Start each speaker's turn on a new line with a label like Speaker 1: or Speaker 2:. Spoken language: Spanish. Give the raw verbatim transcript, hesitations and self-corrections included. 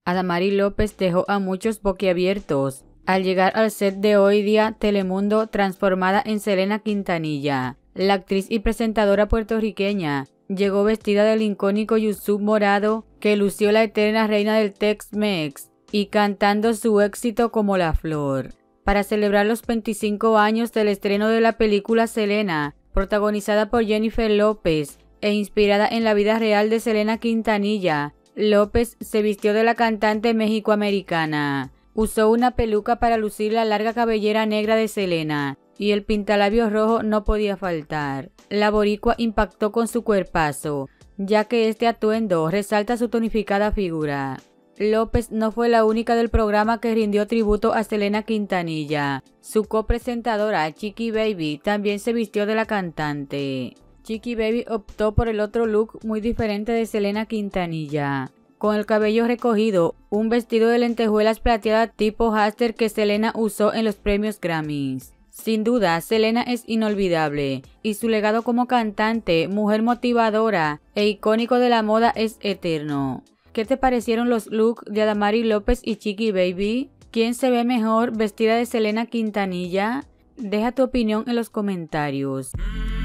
Speaker 1: Adamari López dejó a muchos boquiabiertos al llegar al set de Hoy Día Telemundo transformada en Selena Quintanilla. La actriz y presentadora puertorriqueña llegó vestida del icónico yuzu morado que lució la eterna reina del Tex-Mex y cantando su éxito como La Flor. Para celebrar los veinticinco años del estreno de la película Selena, protagonizada por Jennifer López e inspirada en la vida real de Selena Quintanilla, López se vistió de la cantante mexicoamericana. Usó una peluca para lucir la larga cabellera negra de Selena y el pintalabios rojo no podía faltar. La boricua impactó con su cuerpazo, ya que este atuendo resalta su tonificada figura. López no fue la única del programa que rindió tributo a Selena Quintanilla. Su copresentadora Chiqui Baby también se vistió de la cantante. Chiqui Baby optó por el otro look muy diferente de Selena Quintanilla. Con el cabello recogido, un vestido de lentejuelas plateadas tipo Haster que Selena usó en los premios Grammys. Sin duda, Selena es inolvidable, y su legado como cantante, mujer motivadora e icónico de la moda es eterno. ¿Qué te parecieron los looks de Adamari López y Chiqui Baby? ¿Quién se ve mejor vestida de Selena Quintanilla? Deja tu opinión en los comentarios.